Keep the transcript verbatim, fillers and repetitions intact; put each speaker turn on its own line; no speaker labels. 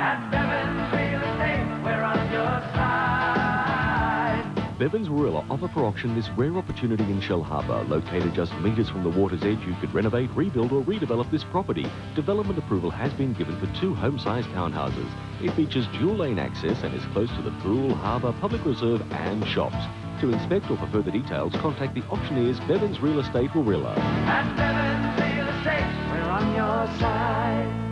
At Bevans Real Estate, we're on your side.
Bevans Warilla offer for auction this rare opportunity in Shell Harbour. Located just metres from the water's edge, you could renovate, rebuild or redevelop this property. Development approval has been given for two home-sized townhouses. It features dual lane access and is close to the pool, harbour, public reserve and shops. To inspect or for further details, contact the auctioneers Bevans Real Estate Warilla.
At Bevans Real Estate, we're on your side.